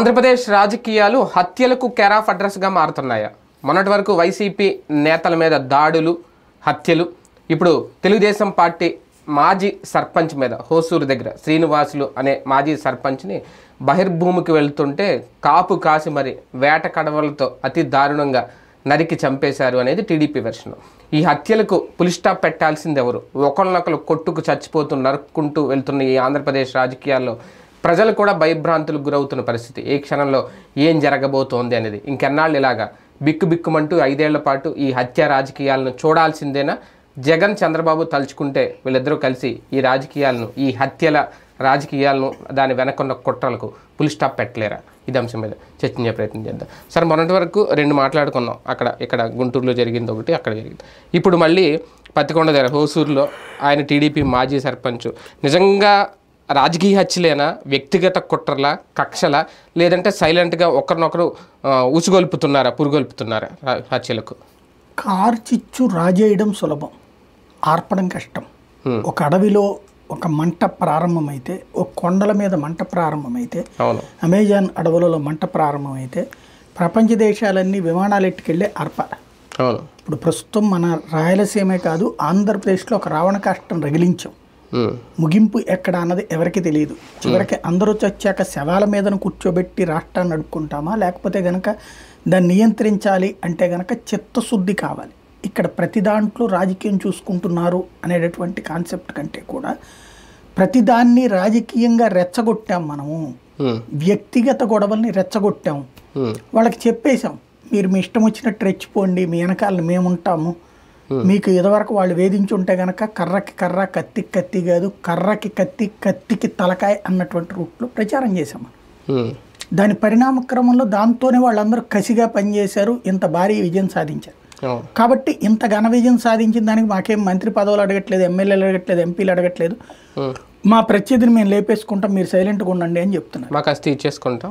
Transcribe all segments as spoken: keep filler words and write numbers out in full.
ఆంధ్రప్రదేశ్ రాజకీయాలు హత్యలకు care of అడ్రస్గా మారుతున్నాయా? మొన్నటి వరకు వైసీపీ నేతల మీద దాడులు, హత్యలు. ఇప్పుడు తెలుగుదేశం పార్టీ మాజీ సర్పంచ్ మీద హోసూరు దగ్గర శ్రీనివాసులు అనే మాజీ సర్పంచ్ని బహిర్భూమికి వెళ్తుంటే కాపు కాసి మరి వేట కడవలతో అతి దారుణంగా నరికి చంపేశారు అనేది టీడీపీ వెర్షన్. ఈ హత్యలకు పులి స్టాప్ పెట్టాల్సింది ఎవరు? ఒకరినొకరు కొట్టుకు చచ్చిపోతూ నరుక్కుంటూ వెళ్తున్న ఈ ఆంధ్రప్రదేశ్ రాజకీయాల్లో ప్రజలు కూడా భయభ్రాంతులకు గురవుతున్న పరిస్థితి. ఏ క్షణంలో ఏం జరగబోతోంది అనేది. ఇంకెన్నాళ్ళు ఇలాగా బిక్కు బిక్కుమంటూ ఐదేళ్ల పాటు ఈ హత్య రాజకీయాలను చూడాల్సిందేనా? జగన్ చంద్రబాబు తలుచుకుంటే వీళ్ళిద్దరూ కలిసి ఈ రాజకీయాలను, ఈ హత్యల రాజకీయాలను, దాని వెనకున్న కుట్రలకు పులి స్టాప్ పెట్టలేరా? ఇది అంశం మీద చర్చించే ప్రయత్నం చేద్దాం. సరే, మొన్నటి వరకు రెండు మాట్లాడుకున్నాం. అక్కడ ఇక్కడ గుంటూరులో జరిగింది ఒకటి, అక్కడ జరిగింది. ఇప్పుడు మళ్ళీ పత్తికొండ దగ్గర హోసూరులో ఆయన టీడీపీ మాజీ సర్పంచ్ నిజంగా రాజకీయ హత్యలేనా, వ్యక్తిగత కుట్రలా, కక్షలా, లేదంటే సైలెంట్గా ఒకరినొకరు ఉసుగొల్పుతున్నారా, పురుగొల్పుతున్నారా హత్యలకు? కార్ చిచ్చు రాజేయడం సులభం, ఆర్పడం కష్టం. ఒక అడవిలో ఒక మంట ప్రారంభమైతే, ఒక కొండల మీద మంట ప్రారంభమైతే, అమెజాన్ అడవులలో మంట ప్రారంభమైతే ప్రపంచ దేశాలన్నీ విమానాలు ఎట్టుకెళ్ళి ఆర్పాలి. ఇప్పుడు ప్రస్తుతం మన రాయలసీమే కాదు, ఆంధ్రప్రదేశ్లో ఒక రావణ కాష్టం రగిలించాం. ముగింపు ఎక్కడ అన్నది ఎవరికి తెలియదు. చివరికి అందరూ చచ్చాక శవాల మీదను కూర్చోబెట్టి రాష్ట్రాన్ని నడుపుకుంటామా, లేకపోతే గనక దాన్ని నియంత్రించాలి అంటే గనక చిత్తశుద్ధి కావాలి. ఇక్కడ ప్రతి దాంట్లో రాజకీయం చూసుకుంటున్నారు అనేటటువంటి కాన్సెప్ట్ కంటే కూడా ప్రతిదాన్ని రాజకీయంగా రెచ్చగొట్టాం. మనము వ్యక్తిగత గొడవల్ని రెచ్చగొట్టాము. వాళ్ళకి చెప్పేశాం, మీరు మీ ఇష్టం వచ్చినట్టు రెచ్చిపోండి, మీ వెనకాలని మేముంటాము. మీకు ఇదివరకు వాళ్ళు వేధించి ఉంటే గనక కర్రకి కర్ర, కత్తికి కత్తి కాదు, కర్రకి కత్తి, కత్తికి తలకాయ అన్నటువంటి రూట్లో ప్రచారం చేశాము. దాని పరిణామ క్రమంలో దాంతోనే వాళ్ళందరూ కసిగా పనిచేశారు, ఇంత భారీ విజయం సాధించారు. కాబట్టి ఇంత ఘన విజయం సాధించిన దానికి మాకేం మంత్రి పదవులు అడగట్లేదు, ఎమ్మెల్యేలు అడగట్లేదు, ఎంపీలు అడగట్లేదు. మా ప్రత్యర్థిని మేము లేపేసుకుంటాం, మీరు సైలెంట్గా ఉండండి అని చెప్తున్నారు. మాకు అస్తి ఇచ్చేసుకుంటాం.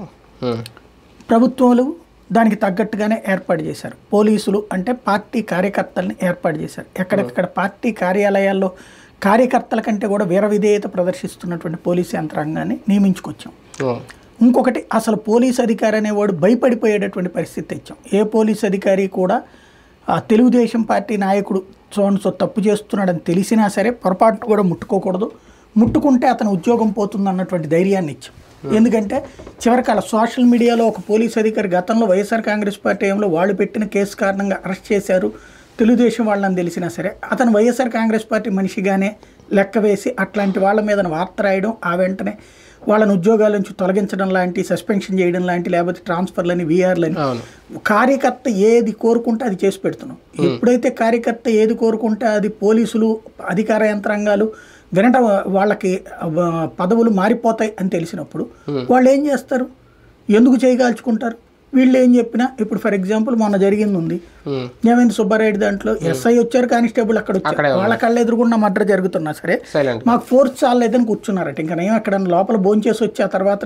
ప్రభుత్వాలు దానికి తగ్గట్టుగానే ఏర్పాటు చేశారు. పోలీసులు అంటే పార్టీ కార్యకర్తల్ని ఏర్పాటు చేశారు. ఎక్కడెక్కడ పార్టీ కార్యాలయాల్లో కార్యకర్తల కంటే కూడా వీర విధేయత ప్రదర్శిస్తున్నటువంటి పోలీసు యంత్రాంగాన్ని నియమించుకొచ్చాం. ఇంకొకటి, అసలు పోలీస్ అధికారి అనేవాడు భయపడిపోయేటటువంటి పరిస్థితి తెచ్చాం. ఏ పోలీస్ అధికారి కూడా తెలుగుదేశం పార్టీ నాయకుడు సో తప్పు చేస్తున్నాడని తెలిసినా సరే పొరపాటు కూడా ముట్టుకోకూడదు, ముట్టుకుంటే అతని ఉద్యోగం పోతుంది అన్నటువంటి ధైర్యాన్ని ఇచ్చాం. ఎందుకంటే చివరికి అలా సోషల్ మీడియాలో ఒక పోలీస్ అధికారి గతంలో వైఎస్ఆర్ కాంగ్రెస్ పార్టీ ఏమో వాళ్ళు పెట్టిన కేసు కారణంగా అరెస్ట్ చేశారు, తెలుగుదేశం వాళ్ళని తెలిసినా సరే అతను వైఎస్ఆర్ కాంగ్రెస్ పార్టీ మనిషిగానే లెక్క వేసి అట్లాంటి వాళ్ళ మీద వార్త రాయడం, ఆ వెంటనే వాళ్ళని ఉద్యోగాల నుంచి తొలగించడం లాంటి, సస్పెన్షన్ చేయడం లాంటి, లేకపోతే ట్రాన్స్ఫర్లని, వీఆర్లని, కార్యకర్త ఏది కోరుకుంటే అది చేసి పెడుతున్నాం. ఎప్పుడైతే కార్యకర్త ఏది కోరుకుంటే అది పోలీసులు, అధికార యంత్రాంగాలు వినట వాళ్ళకి పదవులు మారిపోతాయి అని తెలిసినప్పుడు వాళ్ళు ఏం చేస్తారు? ఎందుకు చేయగాల్చుకుంటారు? వీళ్ళు ఏం చెప్పినా, ఇప్పుడు ఫర్ ఎగ్జాంపుల్ మొన్న జరిగింది ఉంది, ఏమైంది సుబ్బారెడ్డి దాంట్లో ఎస్ఐ వచ్చారు, కానిస్టేబుల్ అక్కడ వచ్చారు, వాళ్ళ కళ్ళ ఎదురుగున్న మర్డర్ జరుగుతున్నా సరే మాకు ఫోర్స్ చాలేదని కూర్చున్నారట. ఇంకా నేను అక్కడ లోపల భోంచేసి వచ్చి ఆ తర్వాత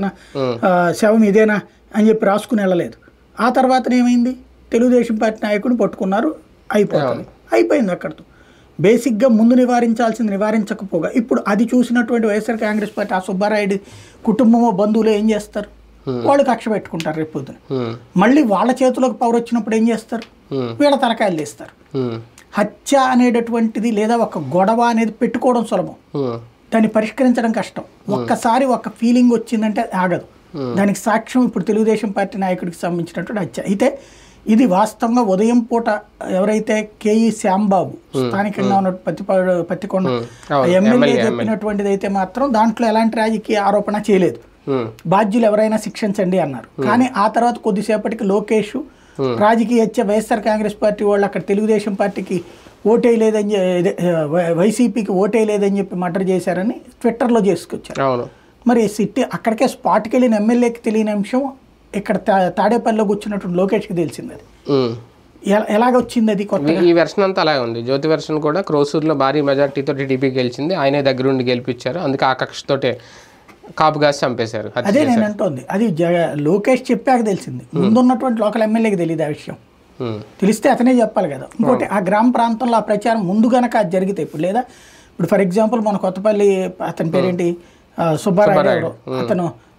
శవం ఇదేనా అని చెప్పి రాసుకుని వెళ్ళలేదు. ఆ తర్వాత ఏమైంది? తెలుగుదేశం పార్టీ నాయకుడిని పట్టుకున్నారు, అయిపోతుంది, అయిపోయింది అక్కడితో. బేసిక్గా ముందు నివారించాల్సింది నివారించకపోగా ఇప్పుడు అది చూసినటువంటి వైఎస్ఆర్ కాంగ్రెస్ పార్టీ ఆ సుబ్బారాయుడు కుటుంబమో బంధువులు ఏం చేస్తారు? వాళ్ళు కక్ష పెట్టుకుంటారు. రేపు పొద్దున మళ్ళీ వాళ్ళ చేతిలోకి పవర్ వచ్చినప్పుడు ఏం చేస్తారు? వీళ్ళ తలకాయలు తీస్తారు. హత్య అనేటటువంటిది లేదా ఒక గొడవ అనేది పెట్టుకోవడం సులభం, దాన్ని పరిష్కరించడం కష్టం. ఒక్కసారి ఒక ఫీలింగ్ వచ్చిందంటే ఆగదు. దానికి సాక్ష్యం ఇప్పుడు తెలుగుదేశం పార్టీ నాయకుడికి సంబంధించినటువంటి హత్య. అయితే ఇది వాస్తవంగా ఉదయం పూట ఎవరైతే కేఈ శ్యాంబాబు స్థానికంగా ఉన్న పత్తి పత్తికొండ ఎమ్మెల్యే చెప్పినటువంటిది అయితే మాత్రం దాంట్లో ఎలాంటి రాజకీయ ఆరోపణ చేయలేదు. బాధ్యులు ఎవరైనా శిక్షించండి అన్నారు. కానీ ఆ తర్వాత కొద్దిసేపటికి లోకేష్ రాజకీయ హత్య, వైఎస్ఆర్ కాంగ్రెస్ పార్టీ వాళ్ళు అక్కడ తెలుగుదేశం పార్టీకి ఓటేయలేదని, వైసీపీకి ఓటేయలేదని చెప్పి మర్డర్ చేశారని ట్విట్టర్లో చేసుకొచ్చారు. మరి సిట్టి అక్కడికే స్పాట్కి వెళ్ళిన ఎమ్మెల్యేకి తెలియని అంశం ఇక్కడ తాడేపల్లిలో కూర్చున్నటువంటి లోకేష్కి తెలిసింది. అది ఎలాగొచ్చింది? అది కొత్త ఈ వెర్షన్ అంతా అలాగే ఉంది. జ్యోతి వెర్షన్ కూడా క్రోసూరులో భారీ మెజార్టీతో టీడీపీ గెలిచింది, ఆయనే దగ్గరుండి గెలిపించారు, అందుకే ఆ కక్షతోటే కాపుగా చంపేశారు. అదే నేను అంటోంది, అది లోకేష్ చెప్పాక తెలిసింది. ముందున్నటువంటి లోకల్ ఎమ్మెల్యేకి తెలియదు ఆ విషయం. తెలిస్తే అతనే చెప్పాలి కదా. ఇంకోటి, ఆ గ్రామ ప్రాంతంలో ఆ ప్రచారం ముందు గనక అది జరిగితే ఇప్పుడు, లేదా ఇప్పుడు ఫర్ ఎగ్జాంపుల్ మన కొత్తపల్లి అతని పేరేంటి సుబ్బారాయుడు, అతను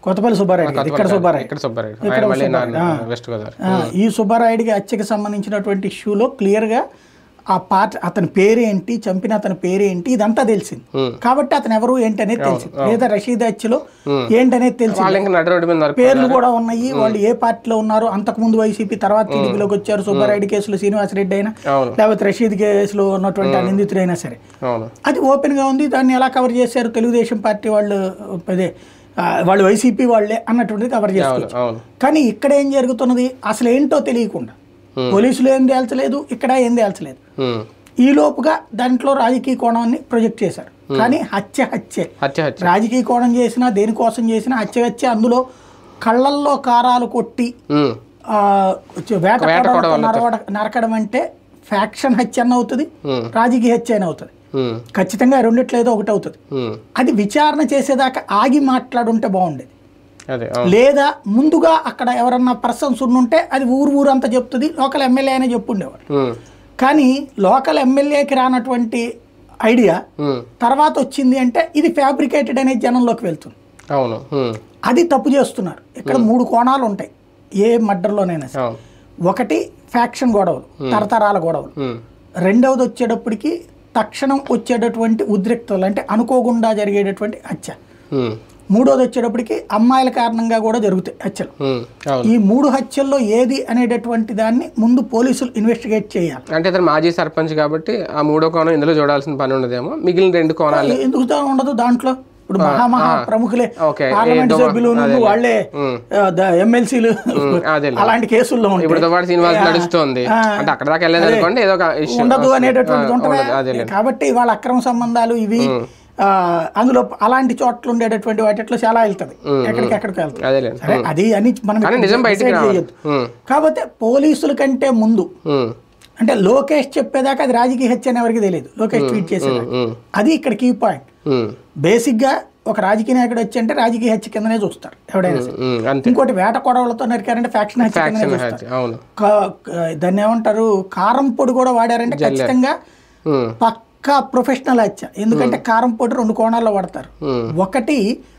కొత్తపల్లి సుబ్బారాయుడు కాదు, ఇక్కడ సుబ్బారాయుడు ఇక్కడ సుబ్బారాయుడు ఇక్కడ ఆయన మళ్ళీ నా- సుబ్బారాయుడు. వెస్ట్ గోదావరి. ఆ, ఈ సుబ్బారాయుడికి హత్యకి సంబంధించినటువంటి ఇష్యూలో క్లియర్గా ఆ పార్ట్ అతని పేరేంటి, చంపిన అతని పేరేంటి ఇదంతా తెలిసింది. కాబట్టి అతను ఎవరు ఏంటి అనేది తెలిసింది. లేదా రషీద్ హత్యలో ఏంటనేది తెలిసింది. వాళ్ళు ఇంకా నడి రోడ్డు మీద నరుకు- పేర్లు కూడా ఉన్నాయి, వాళ్ళు ఏ పార్టీలో ఉన్నారు, అంతకుముందు వైసీపీ తర్వాత టీడీపీలోకి వచ్చారు. సుబ్బారాయుడు కేసులో శ్రీనివాసరెడ్డి అయినా అవును లేకపోతే రషీద్ కేసులో ఉన్నటువంటి ఆ నిందితుడైనా సరే అవును అది ఓపెన్ గా ఉంది. దాన్ని ఎలా కవర్ చేశారు, తెలుగుదేశం పార్టీ వాళ్ళు అదే ఆ, వాళ్ళు వైసీపీ వాళ్ళే అన్నటువంటిది కవర్ చేసుకోవచ్చు. అవును కానీ ఇక్కడ ఏం జరుగుతున్నది అసలు ఏంటో తెలియకుండా పోలీసులు ఏం తేల్చలేదు, ఇక్కడ ఏం తేల్చలేదు. ఉమ్. ఈ లోపుగా దాంట్లో రాజకీయ కోణాన్ని ప్రొజెక్ట్ చేశారు. కానీ హత్య హత్యే, హత్య హత్య రాజకీయ కోణం చేసినా దేనికోసం చేసినా హత్య హత్య. అందులో కళ్ళల్లో కారాలు కొట్టి ఉమ్. ఆ, వేట కొడవలతో నరవడ- నరకడం అంటే ఫ్యాక్షన్ హత్య అని అవుతుంది, రాజకీయ హత్య అని అవుతుంది. ఉమ్. ఖచ్చితంగా రెండిట్లో ఏదో ఒకటి అవుతుంది. ఉమ్. అది విచారణ చేసేదాకా ఆగి మాట్లాడుంటే బాగుండేది. అదే అవును. లేదా ముందుగా అక్కడ ఎవరన్నా పర్సన్స్ ఉండుంటే అది ఊరు ఊరంతా చెప్తుంది, లోకల్ ఎమ్మెల్యే అయినా చెప్పుండేవాడు. ఉమ్. కానీ లోకల్ ఎమ్మెల్యేకి రానటువంటి ఐడియా ఉమ్. తర్వాత వచ్చింది అంటే ఇది ఫ్యాబ్రికేటెడ్ అనేది జనంలోకి వెళ్తుంది. అవును ఉమ్. అది తప్పు చేస్తున్నారు. ఇక్కడ మూడు కోణాలు ఉంటాయి ఏ మర్డర్లోనైనా సరే. అవును ఒకటి ఫ్యాక్షన్ గొడవలు, తరతరాల గొడవలు. ఉమ్. రెండవది వచ్చేటప్పటికి తక్షణం వచ్చేటటువంటి ఉద్రిక్తలు, అంటే అనుకోకుండా జరిగేటటువంటి హత్య. ఉమ్. మూడోది వచ్చేటప్పటికి అమ్మాయిల కారణంగా కూడా జరుగుతాయి హత్యలు. ఉమ్. అవును ఈ మూడు హత్యల్లో ఏది అనేటటువంటి దాన్ని ముందు పోలీసులు ఇన్వెస్టిగేట్ చేయాలి. అంటే ఇతను మాజీ సర్పంచ్ కాబట్టి ఆ మూడో కోణం ఇందులో చూడాల్సిన పని ఉండదేమో, మిగిలిన రెండు కోణాలు ఎందుకు దా- ఉండదు దాంట్లో. ఇప్పుడు మహామహా ప్రముఖులే ఓకే. పార్లమెంట్ ఏదో- సభ్యులు నుండి వాళ్ళే ఉమ్. ఎమ్మెల్సీలు అదే అలాంటి కేసుల్లో ఉంటాయి. ఇప్పుడు దువ్వాడ శ్రీనివాస్ నడుస్తుంది ఆ, అంటే అక్కడ దాకా వెళ్ళలేదు అనుకోండి, ఏదో ఒక ఇష్యూ ఉండదు అనేటటువంటి ఉంటుంది. అదే కాబట్టి వాళ్ళ అక్రమ సంబంధాలు ఇవి ఆ, అందులో అలాంటి చోట్ల ఉండేటటువంటి వాటిలో చాలా వెళ్తుంది, ఎక్కడికి ఎక్కడికి వెళ్తుంది. అదేలేండి. సరే అది అని మనం కానీ నిజం బయటికి decide రావాలి. చేయొద్దు. ఉమ్. కాకపోతే పోలీసుల కంటే ముందు ఉమ్. అంటే లోకేష్ చెప్పేదాకా అది రాజకీయ హత్య అని ఎవరికి తెలియదు. లోకేష్ ట్వీట్ చేసేదాకా ఉమ్. అది ఇక్కడ కీ పాయింట్. ఉమ్. బేసిక్ గా ఒక రాజకీయ నాయకుడు వచ్చి అంటే రాజకీయ హత్య కిందనే చూస్తారు ఎవడైనా సరే. ఉమ్. అంతే ఇంకోటి వేట కొడవలతో నరికారంటే ఫ్యాక్షన్ హత్య కిందనే ఫ్యాక్షన్ చూస్తారు. హత్య. అవును కా- కా- దాన్ని ఏమంటారు, కారం పొడి కూడా వాడారంటే ఖచ్చితంగా ఉమ్. పక్కా ప్రొఫెషనల్ హత్య. ఎందుకంటే కారం పొడి రెండు కోణాల్లో వాడతారు. ఉమ్. ఒకటి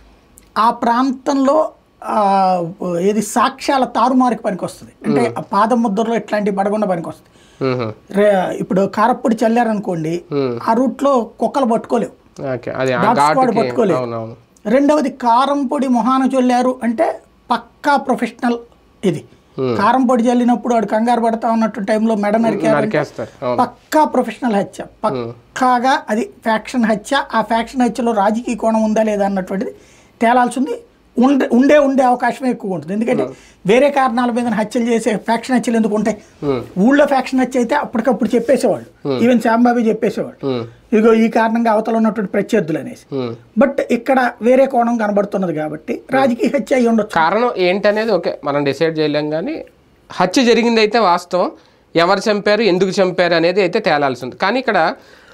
ఆ ప్రాంతంలో ఆ, ఏది సాక్ష్యాల తారుమారుకి పనికి వస్తుంది, అంటే ఆ పాదం ముద్రలో ఇట్లాంటివి పడకుండా పనికి వస్తుంది. ఉమ్. రే ఇప్పుడు కారప్పొడి చల్లారనుకోండి, ఉమ్. ఆ రూట్లో కుక్కలు పట్టుకోలేవు, ఓకే అది ఆ డాగ్స్ కూడా ఘాటుకి పట్టుకోలేవు. అవునవును రెండవది కారం పొడి మొహాన చల్లారు అంటే పక్కా ప్రొఫెషనల్. ఇది కారం పొడి చల్లినప్పుడు వాడు కంగారు పడతా ఉన్నట్టు టైంలో మెడ నరికారు, నరికేస్తారు. అవును పక్కా ప్రొఫెషనల్ హత్య, పక్కాగా అది ఫ్యాక్షన్ హత్య. ఆ ఫ్యాక్షన్ హత్యలో రాజకీయ కోణం ఉందా లేదా అన్నటువంటిది తేలాల్సింది. ఉండే ఉండే ఉండే అవకాశమే ఎక్కువ ఉంటుంది. ఎందుకంటే వేరే కారణాల మీద హత్యలు చేసే ఫ్యాక్షన్ హత్యలు ఎందుకు ఉంటాయి? ఊళ్ళో ఫ్యాక్షన్ హత్య అయితే అప్పటికప్పుడు చెప్పేసేవాళ్ళు, ఈవెన్ శ్యాంబాబు చెప్పేసేవాళ్ళు, ఉమ్. ఇదిగో ఈ కారణంగా అవతల ఉన్నటువంటి ప్రత్యర్థులు అనేసి. ఉమ్. బట్ ఇక్కడ వేరే కోణం కనబడుతున్నది కాబట్టి రాజకీయ హత్య అయి ఉండొచ్చు. కారణం ఏంటనేది ఓకే మనం డిసైడ్ చేయలేం, కానీ హత్య జరిగింది అయితే వాస్తవం. ఎవరు చంపారు, ఎందుకు చంపారు అనేది అయితే తేలాల్సి ఉంది. కానీ ఇక్కడ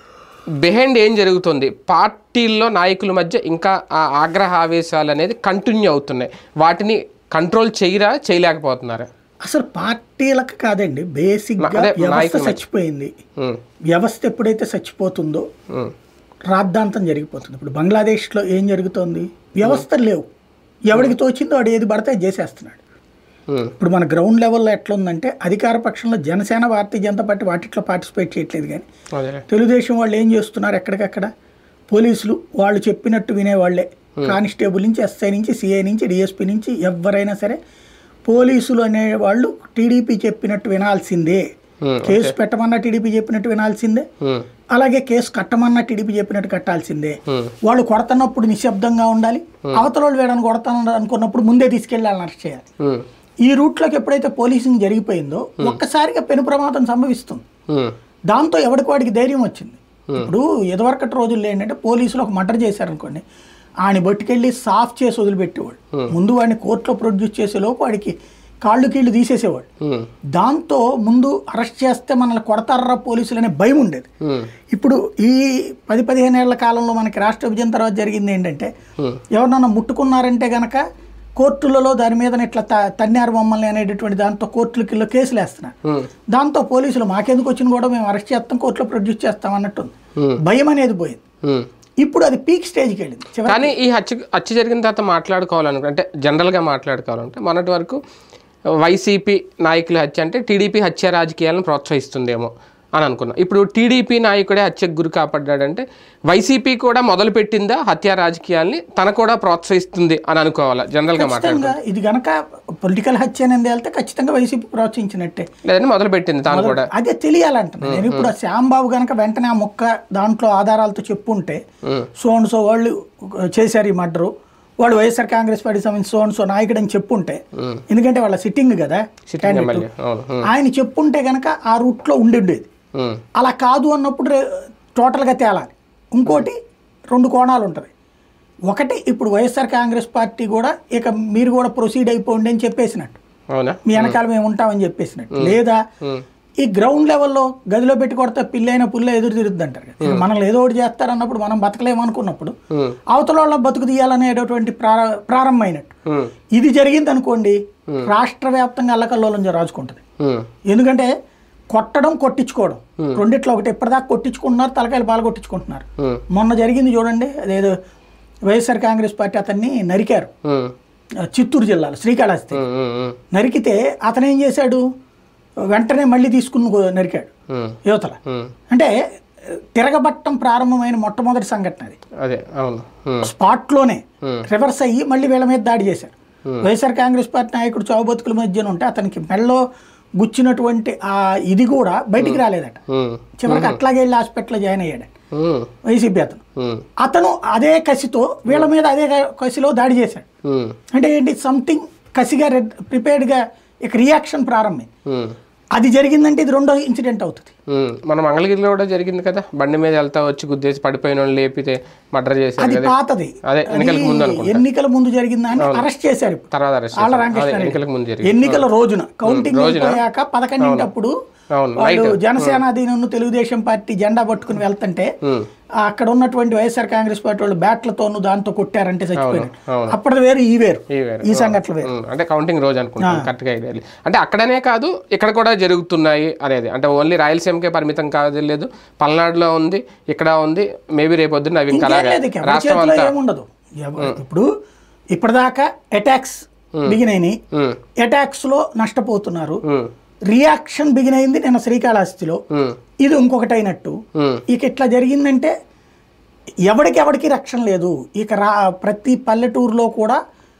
బిహైండ్ ఏం జరుగుతుంది, పార్టీల్లో నాయకుల మధ్య ఇంకా ఆ ఆగ్రహ ఆవేశాలు అనేది కంటిన్యూ అవుతున్నాయి. వాటిని కంట్రోల్ చేయరా, చేయలేకపోతున్నారా? అసలు పార్టీలకు కాదండి, బేసిక్ గా అదే వ్యవస్థ నాయకుల మధ్య. చచ్చిపోయింది. ఉమ్. వ్యవస్థ ఎప్పుడైతే చచ్చిపోతుందో ఉమ్. రాద్ధాంతం జరిగిపోతుంది. ఇప్పుడు బంగ్లాదేశ్లో ఏం జరుగుతోంది, వ్యవస్థలు లేవు, ఎవరికి తోచిందో వాడు ఏది పడితే అది చేసేస్తున్నాడు. ఉమ్. ఇప్పుడు మన గ్రౌండ్ లెవెల్లో ఎట్లా ఉందంటే అధికార పక్షంలో జనసేన, భారతీయ జనతా పార్టీ వాటిట్లో పార్టిసిపేట్ చేయట్లేదు. కానీ అదే తెలుగుదేశం వాళ్ళు ఏం చేస్తున్నారు, ఎక్కడికక్కడ పోలీసులు వాళ్ళు చెప్పినట్టు వినేవాళ్లే. కానిస్టేబుల్ నుంచి, ఎస్ఐ నుంచి, సిఐ నుంచి, డిఎస్పీ నుంచి ఎవరైనా సరే పోలీసులు అనేవాళ్ళు టీడీపీ చెప్పినట్టు వినాల్సిందే. కేసు పెట్టమన్నా టీడీపీ చెప్పినట్టు వినాల్సిందే, ఉమ్. అలాగే కేసు కట్టమన్నా టీడీపీ చెప్పినట్టు కట్టాల్సిందే. వాళ్ళు కొడతన్నప్పుడు నిశ్శబ్దంగా ఉండాలి, అవతల వాళ్ళు వేడని కొడతాను అనుకున్నప్పుడు ముందే తీసుకెళ్ళి వాళ్ళని అరెస్ట్ చేయాలి. ఉమ్. ఈ రూట్లోకి ఎప్పుడైతే పోలీసింగ్ జరిగిపోయిందో ఒక్కసారిగా పెను ప్రమాదం సంభవిస్తుంది. ఉమ్. దాంతో ఎవరికి వాడికి ధైర్యం వచ్చింది. ఇప్పుడు ఎదవరకటి రోజుల్లో ఏంటంటే పోలీసులు ఒక మర్డర్ చేశారనుకోండి, ఆయన బట్టుకెళ్ళి సాఫ్ చేసి వదిలిపెట్టేవాడు. ముందు వాడిని కోర్టులో ప్రొడ్యూస్ చేసే లోపు వాడికి కాళ్ళు కీళ్ళు తీసేసేవాడు. ఉమ్. దాంతో ముందు అరెస్ట్ చేస్తే మనల్ని కొడతారా పోలీసులు అనే భయం ఉండేది. ఉమ్. ఇప్పుడు ఈ పది పదిహేను ఏళ్ల కాలంలో మనకి రాష్ట్ర విభజన తర్వాత జరిగింది ఏంటంటే ఎవరినన్నా ముట్టుకున్నారంటే గనక కోర్టులలో దాని మీద ఇట్లా త తన్నారు మమ్మల్ని అనేటటువంటి దాంతో కోర్టులకి కేసులు వేస్తున్నారు. ఉమ్. దాంతో పోలీసులు మాకెందుకు వచ్చిన కూడా మేము అరెస్ట్ చేస్తాం, కోర్టులో ప్రొడ్యూస్ చేస్తాం అన్నట్టుంది. భయం అనేది పోయింది. ఉమ్. ఇప్పుడు అది పీక్ స్టేజ్కి వెళ్ళింది. కానీ ఈ హత్య హత్య జరిగిన తర్వాత మాట్లాడుకోవాలనుకుంటే అంటే జనరల్గా మాట్లాడుకోవాలంటే మొన్నటి వరకు వైసీపీ నాయకుల హత్య అంటే టీడీపీ హత్య రాజకీయాలను ప్రోత్సహిస్తుందేమో అని అనుకున్నాం. ఇప్పుడు టీడీపీ నాయకుడే హత్యకు గురి కాపాడ్డాడంటే వైసీపీ కూడా మొదలు పెట్టిందా హత్య రాజకీయాల్ని తన కూడా ప్రోత్సహిస్తుంది అని అనుకోవాలా జనరల్గా మాట్లాడుకో. ఇది కనుక పొలిటికల్ హత్య అనేది వెళ్తే ఖచ్చితంగా వైసీపీ ప్రోత్సహించినట్టే, లేదంటే మొదలు పెట్టింది తాను కూడా. అదే తెలియాలంటున్నాను నేను. ఇప్పుడు శ్యాంబాబు కనుక వెంటనే ఆ మొక్క దాంట్లో ఆధారాలతో చెప్పుంటే సో అండ్ సో వాళ్ళు చేశారు ఈ మర్డరు, వాళ్ళు వైఎస్ఆర్ కాంగ్రెస్ పార్టీ సంబంధించి సో అండ్ సో నాయకుడు అని చెప్పుంటే, ఎందుకంటే వాళ్ళ సిట్టింగ్ కదా ఆయన చెప్పుంటే కనుక ఆ రూట్లో ఉండి. అలా కాదు అన్నప్పుడు టోటల్గా తేలాలి. ఇంకోటి రెండు కోణాలు ఉంటుంది. ఒకటి ఇప్పుడు వైఎస్ఆర్ కాంగ్రెస్ పార్టీ కూడా ఇక మీరు కూడా ప్రొసీడ్ అయిపోండి అని చెప్పేసినట్టు, మీ వెనకాల మేము ఉంటామని చెప్పేసినట్టు. లేదా ఈ గ్రౌండ్ లెవెల్లో గదిలో పెట్టి కొడితే పిల్లైన పుల్ల ఎదురు తిరుగుద్ది అంటారు కదా, మనల్ని ఏదో ఒకటి చేస్తారన్నప్పుడు మనం బతకలేమనుకున్నప్పుడు అవతల వాళ్ళ బతుకు తీయాలనేటటువంటి ప్రార ప్రారంభమైనట్టు ఇది జరిగింది అనుకోండి, రాష్ట్ర వ్యాప్తంగా అల్లకల్లోలం రాజుకుంటుంది. ఎందుకంటే కొట్టడం కొట్టించుకోవడం రెండిట్లో ఒకటి. ఎప్పటిదాకా కొట్టించుకుంటున్నారు, తలకాయలు పాలు కొట్టించుకుంటున్నారు. మొన్న జరిగింది చూడండి, అదేదో వైఎస్ఆర్ కాంగ్రెస్ పార్టీ అతన్ని నరికారు చిత్తూరు జిల్లాలో శ్రీకాళహస్తి. నరికితే అతను ఏం చేశాడు, వెంటనే మళ్ళీ తీసుకుని నరికాడు యువతల. అంటే తిరగబట్టం ప్రారంభమైన మొట్టమొదటి సంఘటన అది. స్పాట్లోనే రివర్స్ అయ్యి మళ్ళీ వీళ్ళ మీద దాడి చేశారు. వైఎస్ఆర్ కాంగ్రెస్ పార్టీ నాయకుడు చావు బతుకుల మధ్యన ఉంటే అతనికి మెళ్ళో గుచ్చినటువంటి ఆ ఇది కూడా బయటికి రాలేదట. చివరికి అట్లాగే వెళ్ళి హాస్పిటల్లో జాయిన్ అయ్యాడు వైసీపీ అతను. అతను అదే కసితో వీళ్ళ మీద అదే కసిలో దాడి చేశాడు. అంటే ఏంటి, సంథింగ్ కసిగా ప్రిపేర్డ్గా ఇక రియాక్షన్ ప్రారంభమైంది. అది జరిగిందంటే ఇది రెండో ఇన్సిడెంట్ అవుతుంది. మన మంగళగిరిలో కూడా జరిగింది కదా, బండి మీద వెళ్తా వచ్చి గుద్దేసి పడిపోయిన వాళ్ళు లేపితే మర్డర్ చేశారు. అది పాతది, ఎన్నికల ముందు జరిగిందని అరెస్ట్ చేశారు. ఆళ్ళ రామకృష్ణ ఎన్నికల రోజున కౌంటింగ్ అయిపోయాక పదకొండింటప్పుడు వాళ్ళు జనసేన అధీనంలో తెలుగుదేశం పార్టీ జెండా పట్టుకుని వెళ్తుంటే అక్కడ ఉన్నటువంటి వైఎస్ఆర్ కాంగ్రెస్ పార్టీ వాళ్ళు బ్యాట్లతోనూ దాంతో కొట్టారంటే చచ్చిపోయారు. అప్పటి వేరు ఈ వేరు, ఈ సంఘటనలు వేరు. అంటే కౌంటింగ్ రోజు అనుకుంటాను కరెక్ట్గా. అంటే అక్కడనే కాదు ఇక్కడ కూడా జరుగుతున్నాయి అనేది. అంటే ఓన్లీ రాయలసీమకే పరిమితం కాదు, లేదు పల్నాడులో ఉంది, ఇక్కడ ఉంది, మేబీ రేపొద్దున అవి ఇంకా రాష్ట్రం అంతా ఏముండదు. ఇప్పుడు ఇప్పటిదాకా అటాక్స్ బిగినైనాయి, అటాక్స్ లో నష్టపోతున్నారు. రియాక్షన్ బిగిన్ అయింది నిన్న శ్రీకాళహస్తిలో, ఇది ఇంకొకటి అయినట్టు. ఇక ఇట్లా జరిగిందంటే ఎవరికి ఎవరికి రక్షణ లేదు. ఇక రా ప్రతి పల్లెటూరులో కూడా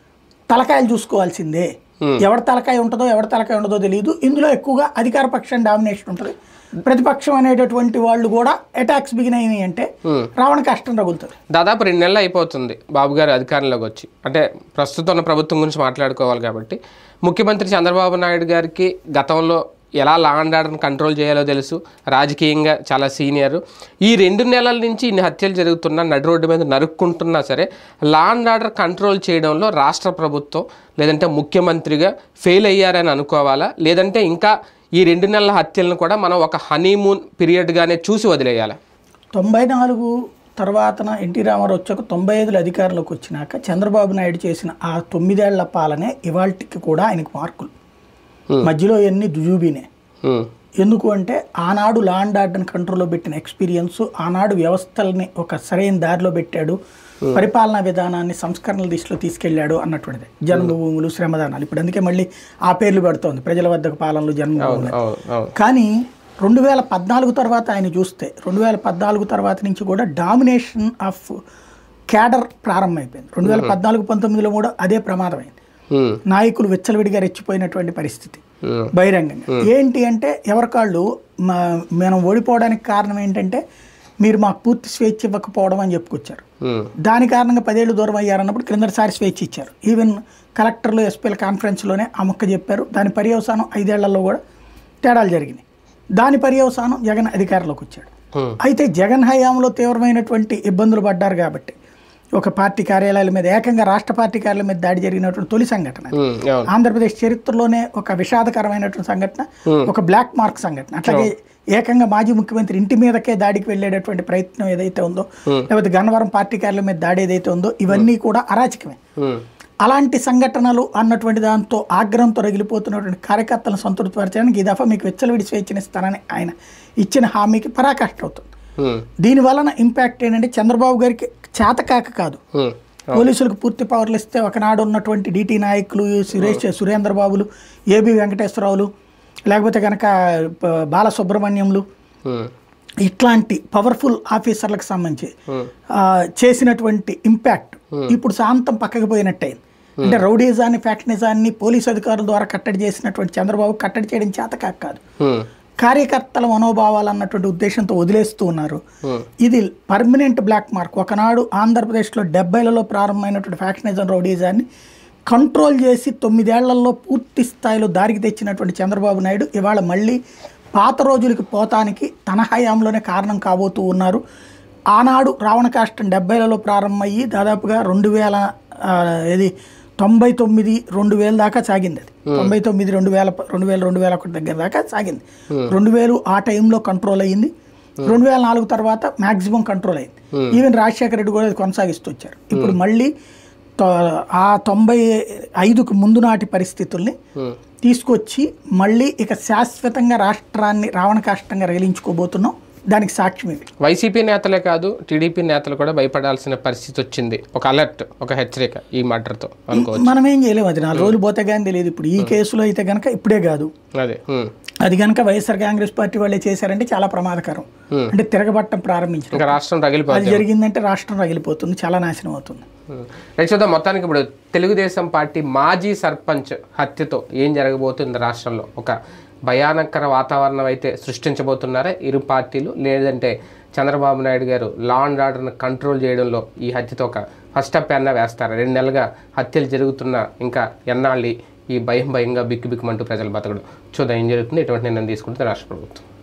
తలకాయలు చూసుకోవాల్సిందే. ఎవరి తలకాయ ఉంటుందో ఎవరి తలకాయ ఉండదో తెలియదు. ఇందులో ఎక్కువగా అధికార పక్షం డామినేషన్ ఉంటుంది. ప్రతిపక్షం అనేటటువంటి వాళ్ళు కూడా అటాక్స్ బిగిన్ అయినాయి అంటే రావణ కష్టం తగులుతుంది. దాదాపు రెండు నెలలు అయిపోతుంది బాబు గారు అధికారంలోకి వచ్చి. అంటే ప్రస్తుతం ఉన్న ప్రభుత్వం గురించి మాట్లాడుకోవాలి కాబట్టి, ముఖ్యమంత్రి చంద్రబాబు నాయుడు గారికి గతంలో ఎలా లా అండ్ ఆర్డర్ని కంట్రోల్ చేయాలో తెలుసు, రాజకీయంగా చాలా సీనియర్. ఈ రెండు నెలల నుంచి ఇన్ని హత్యలు జరుగుతున్నా, నడి రోడ్డు మీద నరుక్కుంటున్నా సరే లా అండ్ ఆర్డర్ కంట్రోల్ చేయడంలో రాష్ట్ర ప్రభుత్వం లేదంటే ముఖ్యమంత్రిగా ఫెయిల్ అయ్యారని అనుకోవాలా, లేదంటే ఇంకా ఈ రెండు నెలల హత్యలను కూడా మనం ఒక హనీమూన్ పీరియడ్గానే చూసి వదిలేయాలి? తొంభై నాలుగు తర్వాతన ఎన్టీ రామారావు వచ్చాక తొంభై ఐదులో అధికారంలోకి వచ్చినాక చంద్రబాబు నాయుడు చేసిన ఆ తొమ్మిదేళ్ల పాలనే ఇవాళకి కూడా ఆయనకు మార్కులు. మధ్యలో ఎన్ని దుజూబీనే. ఎందుకు అంటే ఆనాడు లా అండ్ ఆర్డర్ని కంట్రోల్లో పెట్టిన ఎక్స్పీరియన్స్, ఆనాడు వ్యవస్థల్ని ఒక సరైన దారిలో పెట్టాడు, పరిపాలనా విధానాన్ని సంస్కరణల దిశలో తీసుకెళ్లాడు అన్నటువంటిది. జన్మభూములు, శ్రమదానాలు, ఇప్పుడు అందుకే మళ్ళీ ఆ పేర్లు పెడుతోంది, ప్రజల వద్దకు పాలనలు, జన్మభూములు. కానీ రెండు వేల పద్నాలుగు తర్వాత ఆయన చూస్తే రెండు వేల పద్నాలుగు తర్వాత నుంచి కూడా డామినేషన్ ఆఫ్ క్యాడర్ ప్రారంభమైపోయింది. రెండు వేల పద్నాలుగు పంతొమ్మిదిలో కూడా అదే ప్రమాదమైంది. నాయకులు విచ్చలవిడిగా రెచ్చిపోయినటువంటి పరిస్థితి బహిరంగంగా. ఏంటి అంటే ఎవరికాళ్ళు మనం ఓడిపోవడానికి కారణం ఏంటంటే మీరు మాకు పూర్తి స్వేచ్ఛ ఇవ్వకపోవడం అని చెప్పుకొచ్చారు. దాని కారణంగా పదేళ్ళు దూరం అయ్యారన్నప్పుడు క్రిందటిసారి స్వేచ్ఛ ఇచ్చారు. ఈవెన్ కలెక్టర్లు ఎస్పీల కాన్ఫరెన్స్లోనే ఆ మొక్క చెప్పారు. దాని పర్యవసానం ఐదేళ్లలో కూడా తేడాలు జరిగినాయి. దాని పర్యవసానం జగన్ అధికారంలోకి వచ్చాడు. అయితే జగన్ హయాంలో తీవ్రమైనటువంటి ఇబ్బందులు పడ్డారు కాబట్టి ఒక పార్టీ కార్యాలయాల మీద, ఏకంగా రాష్ట్ర పార్టీ కార్యాలయం మీద దాడి జరిగినటువంటి తొలి సంఘటన ఆంధ్రప్రదేశ్ చరిత్రలోనే ఒక విషాదకరమైనటువంటి సంఘటన, ఒక బ్లాక్ మార్క్ సంఘటన. అట్లాగే ఏకంగా మాజీ ముఖ్యమంత్రి ఇంటి మీదకే దాడికి వెళ్ళేటటువంటి ప్రయత్నం ఏదైతే ఉందో, లేకపోతే గన్నవరం పార్టీ కార్యాలయం మీద దాడి ఏదైతే ఉందో, ఇవన్నీ కూడా అరాచకమే. అలాంటి సంఘటనలు అన్నటువంటి దాంతో ఆగ్రహంతో రగిలిపోతున్నటువంటి కార్యకర్తలను సంతృప్తిపరచడానికి ఈ దఫా మీకు విచ్చలవిడి స్వేచ్ఛనిస్తానని ఆయన ఇచ్చిన హామీకి పరాకాష్ట అవుతుంది. దీని వలన ఇంపాక్ట్ ఏంటంటే చంద్రబాబు గారికి చేతకాక కాదు, పోలీసులకు పూర్తి పవర్లు ఇస్తే ఒకనాడు ఉన్నటువంటి డిటి నాయకులు, సురేష్ సురేంద్ర బాబులు, ఏబి వెంకటేశ్వరరావులు, లేకపోతే కనుక బాలసుబ్రహ్మణ్యంలు, ఇట్లాంటి పవర్ఫుల్ ఆఫీసర్లకు సంబంధించి చేసినటువంటి ఇంపాక్ట్ ఇప్పుడు శాంతం పక్కకి పోయినట్టయింది. అంటే రౌడీజాన్ని, ఫ్యాక్షనిజాన్ని పోలీసు అధికారుల ద్వారా కట్టడి చేసినటువంటి చంద్రబాబు కట్టడి చేయడం చేతకాక కాదు, కార్యకర్తల మనోభావాలు అన్నటువంటి ఉద్దేశంతో వదిలేస్తూ ఉన్నారు. ఇది పర్మనెంట్ బ్లాక్ మార్క్. ఒకనాడు ఆంధ్రప్రదేశ్లో డెబ్బైలలో ప్రారంభమైనటువంటి ఫ్యాక్షనిజం, రౌడీజాన్ని కంట్రోల్ చేసి తొమ్మిదేళ్లలో పూర్తి స్థాయిలో దారికి తెచ్చినటువంటి చంద్రబాబు నాయుడు ఇవాళ మళ్ళీ పాత రోజులకి పోతానికి తన హయాంలోనే కారణం కాబోతూ ఉన్నారు. ఆనాడు రావణకాష్టం డెబ్బైలలో ప్రారంభమయ్యి దాదాపుగా రెండు వేల ఇది తొంభై తొమ్మిది రెండు వేల దాకా సాగింది. అది తొంభై తొమ్మిది రెండు వేల రెండు వేల రెండు వేల ఒకటి దగ్గర దాకా సాగింది. రెండు వేలు ఆ టైంలో కంట్రోల్ అయ్యింది. రెండు వేల నాలుగు తర్వాత మ్యాక్సిమం కంట్రోల్ అయింది. ఈవెన్ రాజశేఖర రెడ్డి కూడా కొనసాగిస్తూ వచ్చారు. ఇప్పుడు మళ్ళీ ఆ తొంభై ఐదుకు ముందు నాటి పరిస్థితుల్ని తీసుకొచ్చి మళ్ళీ ఇక శాశ్వతంగా రాష్ట్రాన్ని రావణకాష్టంగా రగిలించుకోబోతున్నాం. దానికి సాక్ష్యం ఇవి. వైసీపీ నేతలే కాదు, టీడీపీ నేతలు కూడా భయపడాల్సిన పరిస్థితి వచ్చింది. ఒక అలర్ట్, ఒక హెచ్చరిక ఈ మర్డర్తో అనుకోవచ్చు. మనం ఏం చేయలేము. అది నాలుగు రోజులు పోతే కానీ తెలియదు. ఇప్పుడు ఈ కేసులో అయితే కనుక ఇప్పుడే కాదు, అదే అది కనుక వైఎస్ఆర్ కాంగ్రెస్ పార్టీ వాళ్ళే చేశారంటే చాలా ప్రమాదకరం. అంటే తిరగబట్టం ప్రారంభించారు, రాష్ట్రం రగిలిపోతుంది. అది జరిగిందంటే రాష్ట్రం రగిలిపోతుంది, చాలా నాశనం అవుతుంది. రైట్ చూద్దాం. మొత్తానికి ఇప్పుడు తెలుగుదేశం పార్టీ మాజీ సర్పంచ్ హత్యతో ఏం జరగబోతుంది రాష్ట్రంలో? ఒక భయానకర వాతావరణం అయితే సృష్టించబోతున్నారా ఇరు పార్టీలు, లేదంటే చంద్రబాబు నాయుడు గారు లా అండ్ ఆర్డర్ని కంట్రోల్ చేయడంలో ఈ హత్యతో ఒక ఫస్ట్ స్టెప్ అన్నా వేస్తారా? రెండు నెలలుగా హత్యలు జరుగుతున్నా ఇంకా ఎన్నాళ్ళు ఈ భయం భయంగా బిక్కు బిక్కుమంటూ ప్రజలు బతకడం? చూద్దాం ఏం జరుగుతుంది. ఎటువంటి నిర్ణయం తీసుకుంటుంది రాష్ట్ర ప్రభుత్వం.